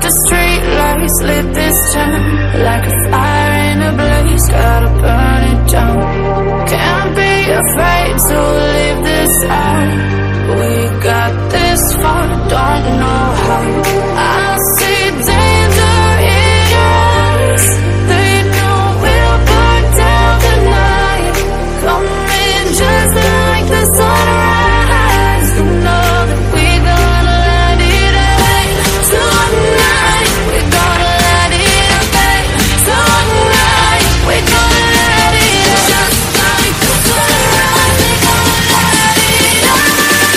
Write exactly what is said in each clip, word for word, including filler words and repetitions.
the street lights lit this town like a fire in a blaze, gotta burn it down. Can't be afraid to leave this out. We got this far, don't know how. I see danger in your eyes. They know we'll burn down the night. Coming just like the sunrise. You know that we gonna let it rain tonight. We gonna let it rain tonight. We gonna let it just like the sunrise. We gonna let it rain.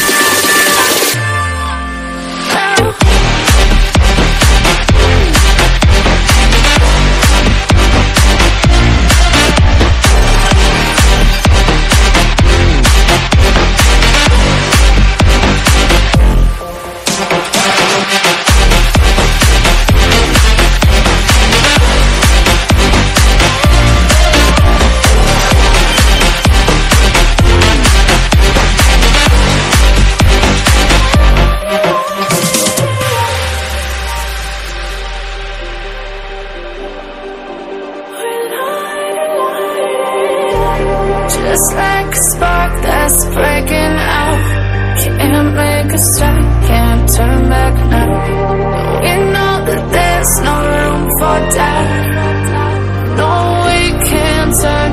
Just like a spark that's breaking out. Can't make a stop, can't turn back now. We know that there's no room for doubt. No, we can't turn